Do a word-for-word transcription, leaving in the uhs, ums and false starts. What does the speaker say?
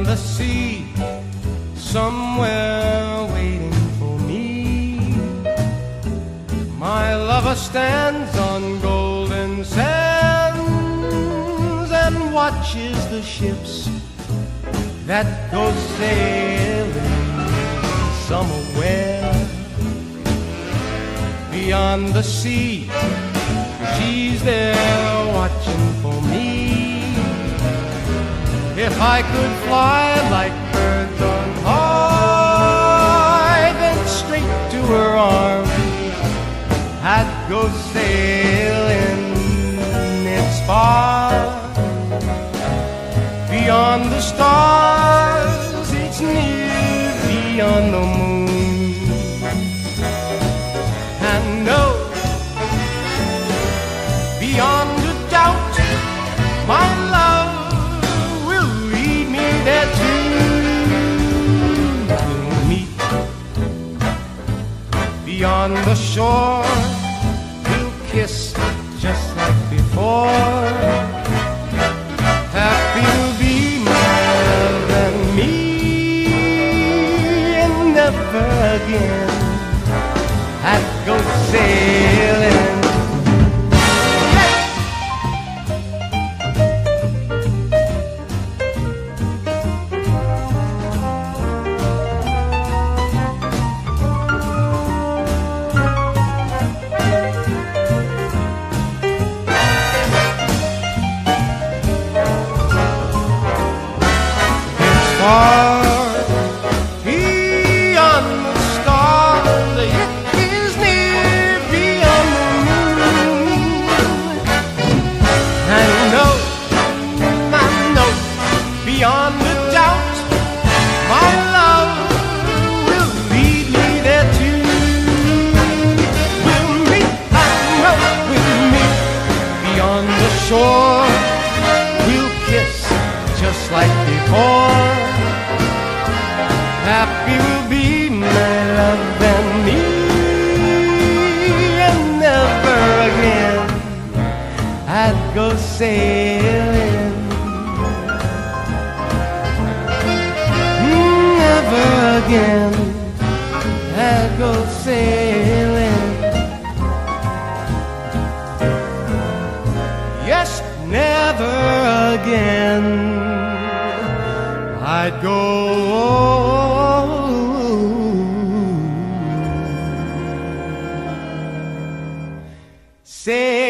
beyond the sea, somewhere waiting for me. My lover stands on golden sands and watches the ships that go sailing somewhere beyond the sea. She's there watching for me. If I could fly like birds on high, then straight to her arms I'd go sailing. It's far beyond the stars, it's near beyond the moon. And no, beyond a doubt, my love will lead me there too. We'll meet beyond the shore, we'll kiss just like before. Happy will be my love and me, and never again I'd go sailing. Far beyond the stars, it is near beyond the moon. I know, I know, beyond a doubt, my love will lead me there too. We'll meet, I know, we'll meet beyond the shore. We'll kiss just like before. Happy will be my love and me, and never again I'd go sailing. Never again I'd go sailing. Yes, never again I'd go say